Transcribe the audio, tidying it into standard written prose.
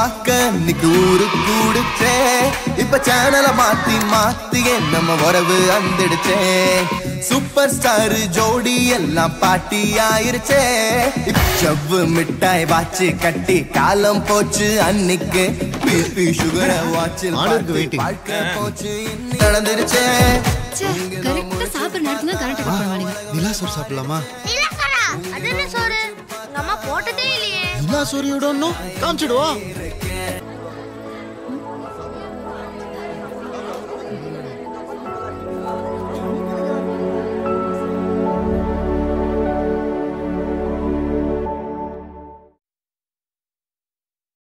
பார்க்க இன்னைக்கு ஊரு கூடுச்சே. இப்ப சேனலை மாத்தி மாத்தியே நம்ம உறவு வந்துடுச்சே. சூப்பர் ஸ்டார் ஜோடி எல்லாம் பாட்டி ஆயிருச்சே. செவ்வு மிட்டாய் வாச்சு கட்டி காலம் போச்சு அன்னைக்கு. பிபி சுகர வாட்சில் வாழ்க்கை போச்சு நடந்துருச்சே. கரெக்ட்டா சாப்பிடுற நேரத்துல கரெக்ட்டா போடுவாங்க. நிலா சோறு சாப்பிடலாமா? நிலா சோறா? அது என்ன சோறு? உங்க அம்மா போட்டதே இல்லையே. நிலா சோறியோட காமிச்சிடுவா.